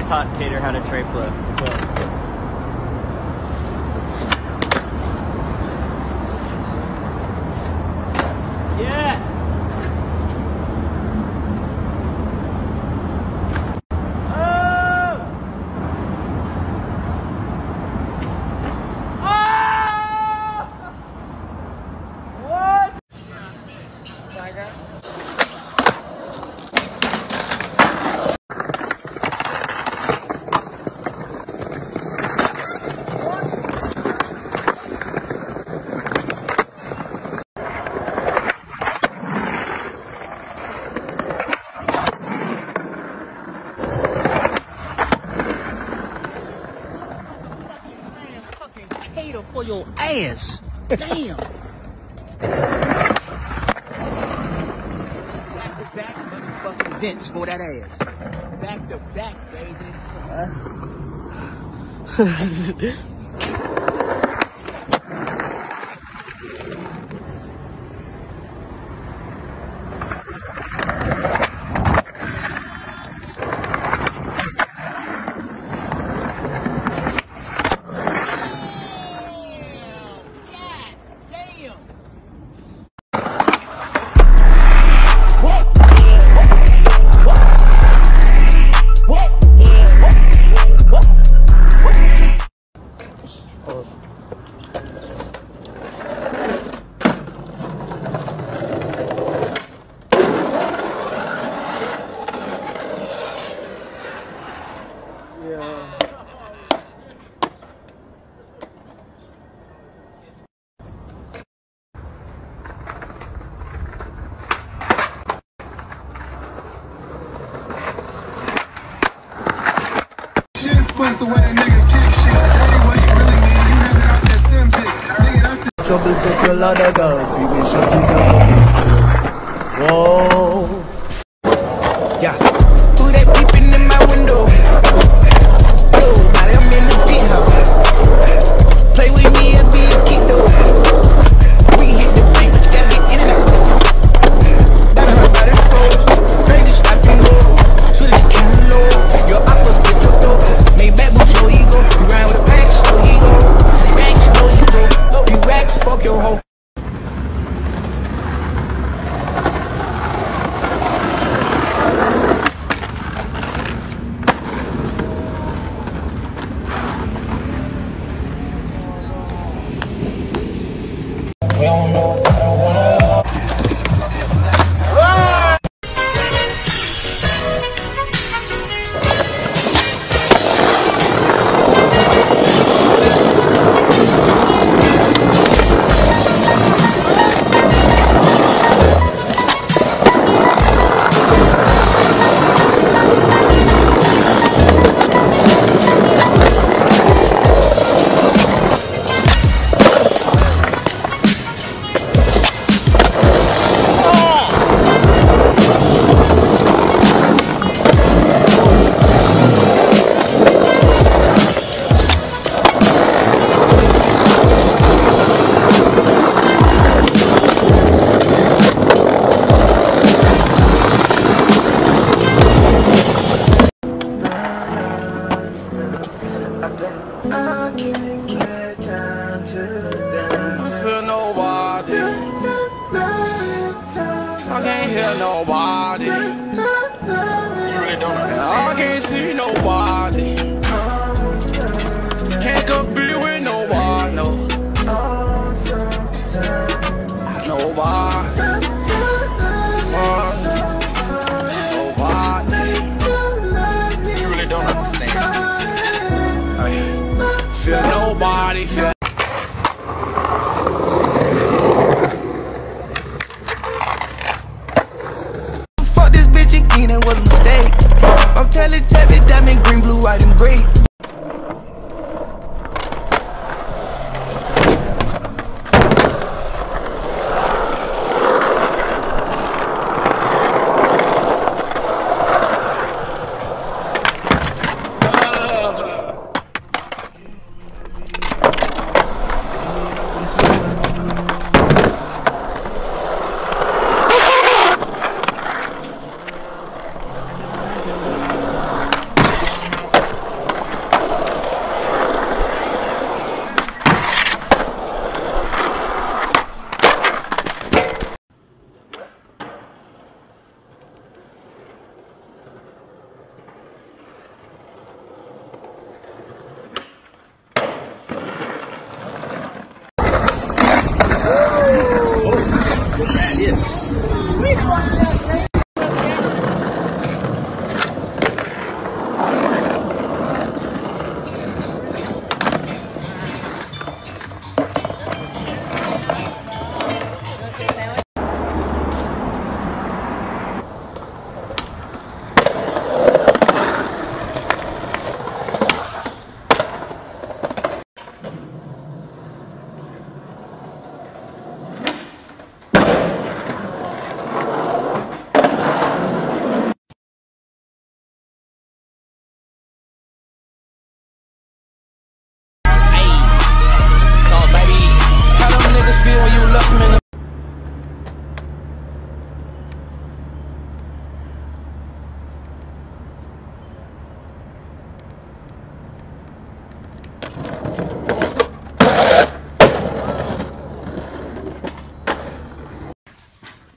taught Cater how to tray flip. Yeah. Cater for your ass. Damn. Back to back motherfucking events for that ass. Back to back, baby. The way a nigga kick shit. Hey, what you really mean? You never out that Sims hit. Nigga, that's the Trouble take a lot of guns. People shooting. Whoa. Yeah. Who they peeping in my window? Yo, body, I'm in the penthouse. Play with me and be a kid though. We hit the bank, but you gotta get in and out. Gotta hurt by that froze. Crazy stop and go. So this kind of low. Your uppers get your dope. Make back with your ego. You ride with a pack, so ego. Banks, no ego. You racks, fuck your hoe. We don't know what I want. Nobody. You really don't understand. I can't see nobody. Can't compete with nobody. No. Nobody. Nobody. You really don't understand. I feel nobody. Feel it was a mistake. I'm telling Tabby, diamond, green, blue, white, and gray.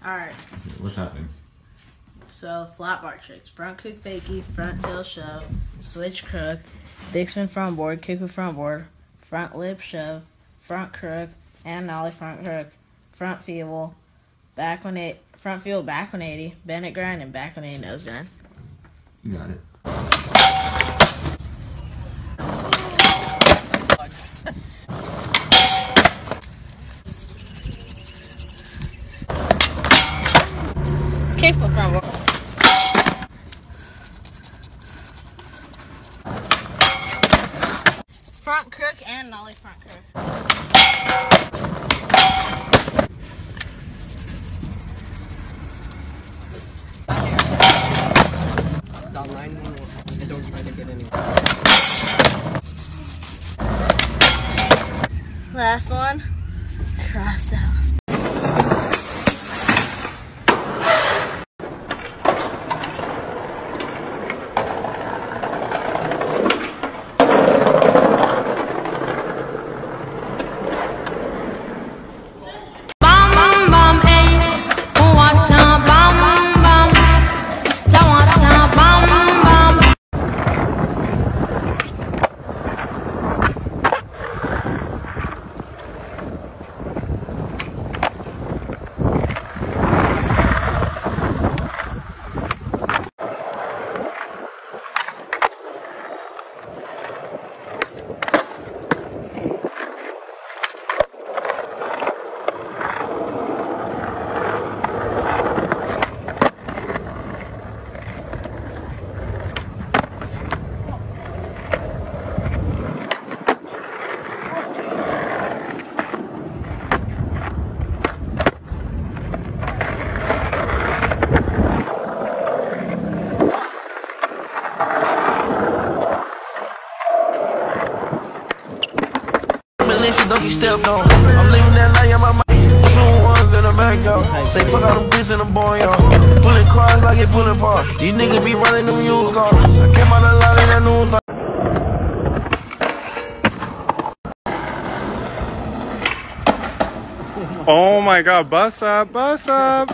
Alright, What's happening? so flat bar tricks. Front kick fakie, front tail shove, switch crook, big spin front board, kick with front board, front lip shove, front crook, and nollie front crook, front feeble, front field back 180, Bennett grind, and back 180 nose grind. You got it. Kick flip front board. Front crook and nollie front crook. Dial 911 and don't try to get any. Last one, cross out. Don't get stepped on. I'm leaving that light on my mind. Shooting ones in the back door. Say fuck all them bitches in the barnyard. Pulling cars like it pulling apart. These niggas be running them used cars. I came out a lot in that new thing. Oh my god, bus up, bus up.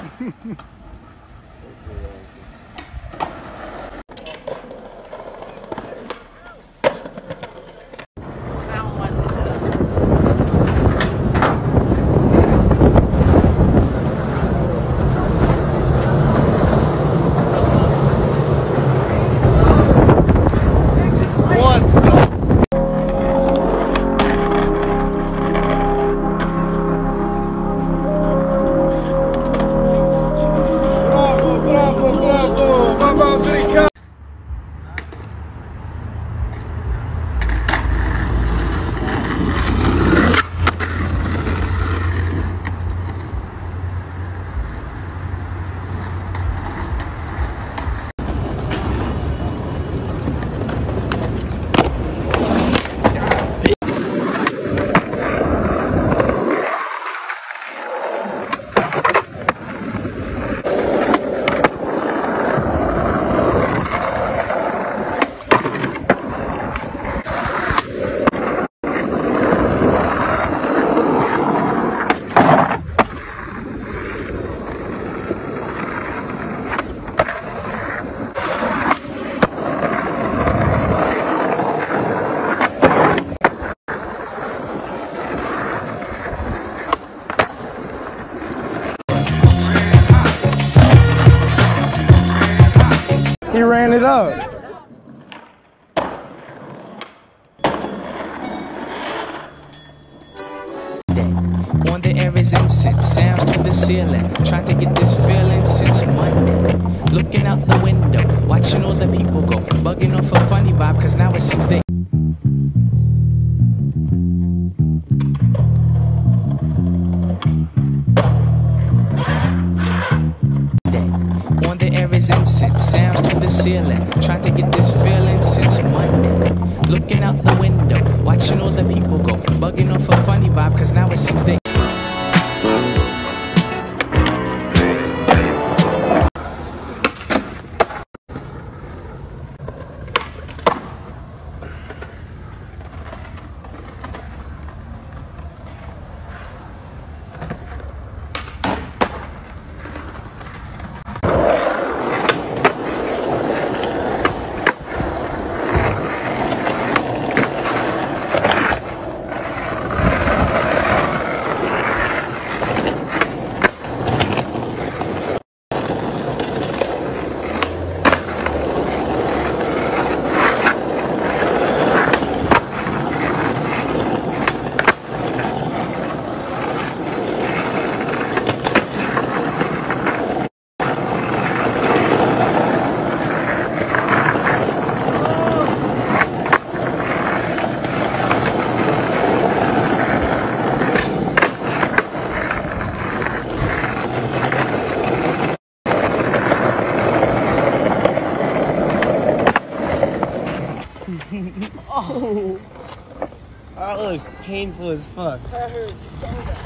He ran it up. On the air is incense, sounds to the ceiling. Trying to get this feeling since Monday. Looking out the window, watching all the people go. Bugging off a funny vibe, cause now it seems they. On the air is incense, sounds to the ceiling. Trying to get this feeling since Monday. Looking out the window, watching all the people go. Bugging off a funny vibe, cause now it seems they. That looks painful as fuck. That hurts so bad.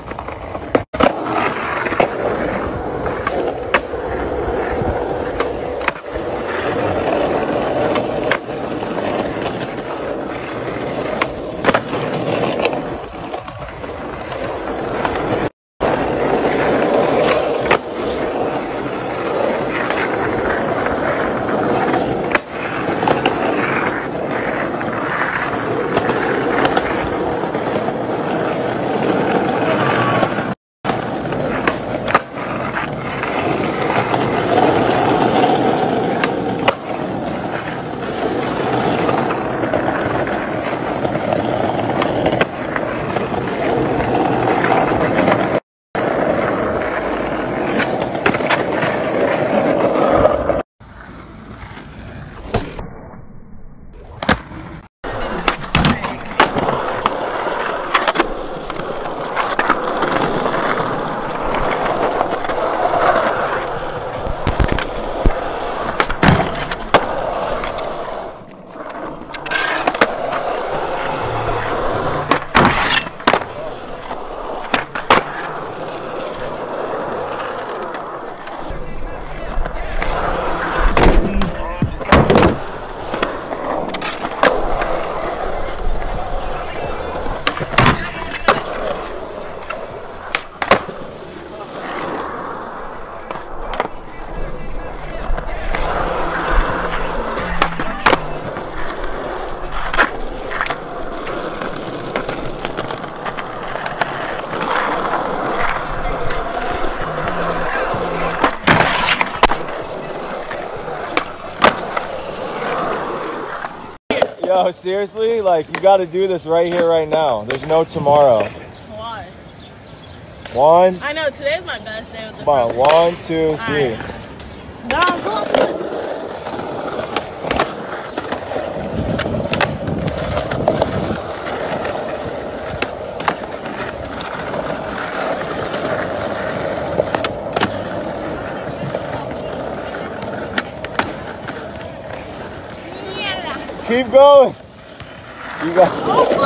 Yo, seriously? Like, you gotta do this right here, right now. There's no tomorrow. Why? One. I know, today's my best day with the Come on, 1, 2, 3. Right. Dom, go up. Keep going. You got.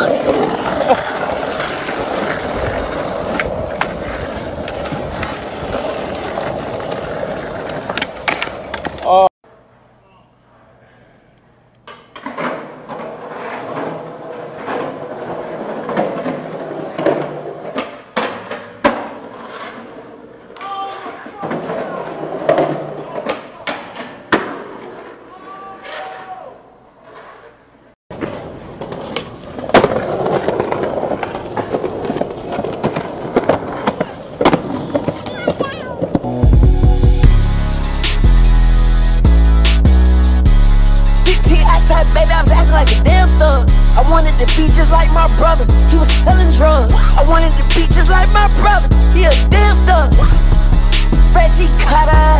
Oh. Baby, I was acting like a damn thug. I wanted to be just like my brother. He was selling drugs. I wanted to be just like my brother. He a damn thug. Reggie Cutter.